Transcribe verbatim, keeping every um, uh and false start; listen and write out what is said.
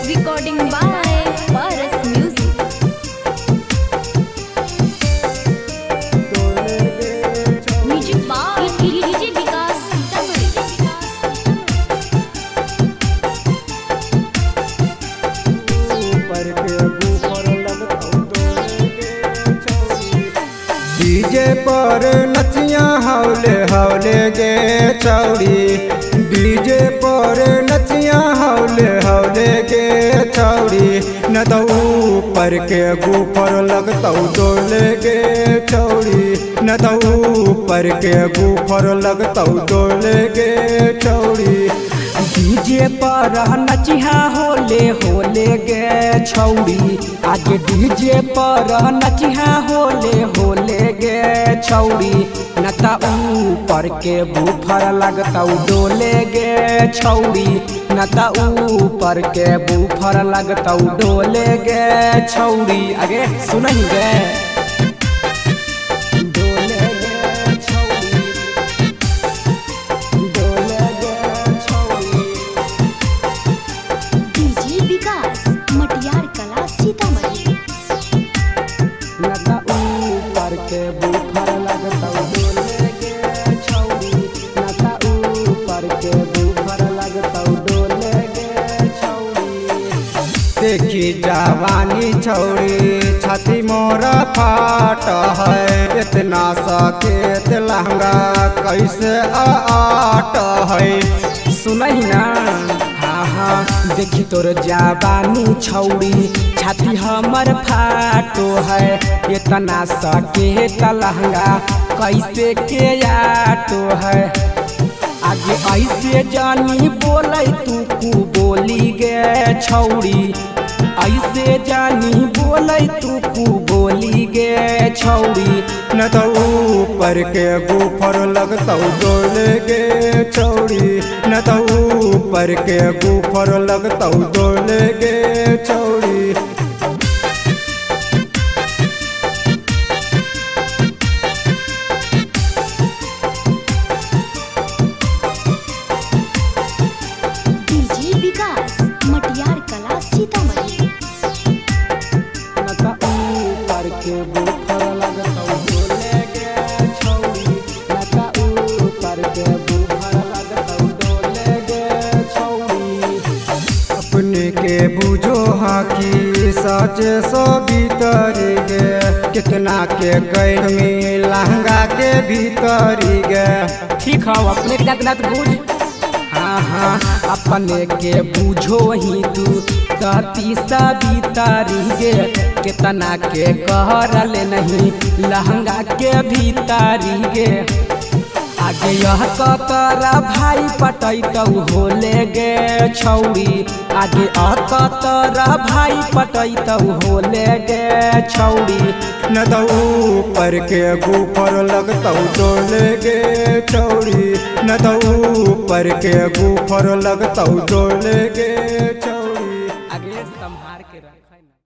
Recording by Paras Music. Music by D J Vikas DJ पर नचिया हौले हौले गे चौड़ी, डीजे पर नचिया हौले हौले गे चौड़ी, न तो ऊपर के गुफर लगतौ डोले गे चौड़ी, न तो ऊपर के गुफर लगतौ डोले गे चौड़ी। डीजे पर नचिहा होले होले गे छौड़ी, आगे डीजे पर नचिहा होले होले गे छौड़ी, न त ऊपर के बूफर लगतौ डोले गे छौड़ी, न त ऊपर के बूफर लगतौ डोले गे छौड़ी। आगे सुनही गे देखी जवानी छौड़ी छाती मोरा फाट है, इतना सकेत लहंगा कैसे आट है। सुनही ना हाँ हाँ देखी तोर जवानी छौड़ी छाती हमर फाटो है, इतना सकेत लहंगा कैसे के आटो है। आगे ऐसे जानी बोले तू कु बोली गे छौड़ी, ऐसे जानी बोले तू कु बोली गे छौड़ी, न तो ऊपर के गुफर लगतौ डोले गे छौड़ी, न तो ऊपर के गुफर लगतौ डोले गे छौड़ी। अपने के बुझो हाकी सच सो भीतर गे, कितना के कैद में लहंगा के भीतर गे। ठीक है अपने के जात बुझ हाँ हाँ अपने के बुझो ही तू कती सा भीतरी गे, कितना के कहरल नहीं लहंगा के भीतरी गे। आगे यह कतरा भाई पटैतौ होले गे छौड़ी, आगे अकतरा भाई पटैतौ होले गे छौड़ी, न तो ऊपर के गुफर लगतौ डोले गे छौड़ी, न तो ऊपर के गुफर लगतौ डोले गे।